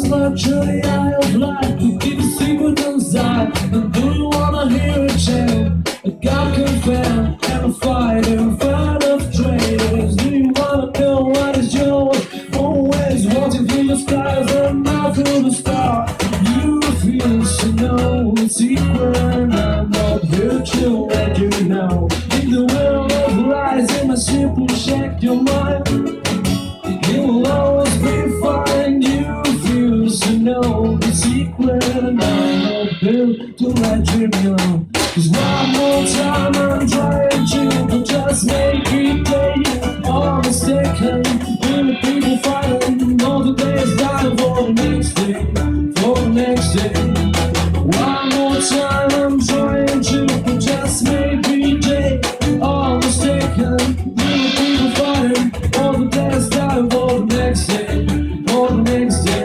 luxury eye of life to keep a secret inside. And do you wanna hear a tale? A God can fail and a fighter, fan of traitors. Do you wanna know what is yours? Always wanting through the skies and not through the stars. You refuse to know the secret, and I'm not here to let you know. In the world of lies, in my simple check your mind. It will always be fine. You refuse to know the secret, and I'm not here to let you know. 'Cause one more time I'm trying to just make it day. All mistaken, many people fighting. All the days dying for the next day, for the next day. One more time I'm trying to just make it day. All mistaken, many people fighting. All the days dying for the next day, for the next day.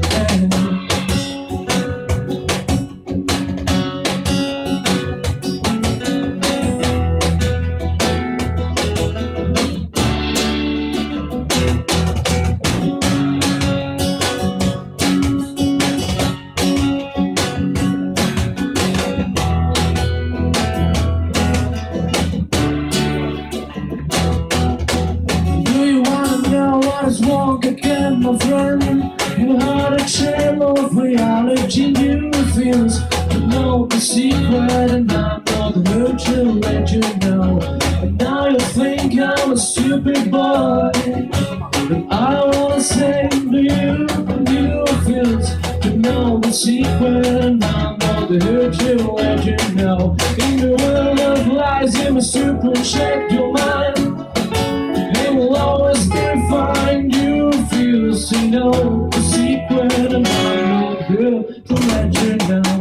What's wrong again, my friend? You had a trail of reality. You refuse to know the secret, and I'm not here to let you know. And now you think I'm a stupid boy, and I wanna say to you, you refuse to know the secret, and I'm not here to let you know. In the world of lies, you must super check your mind. It will always be fine. You refuse to know the secret, and I'm not here to let you know.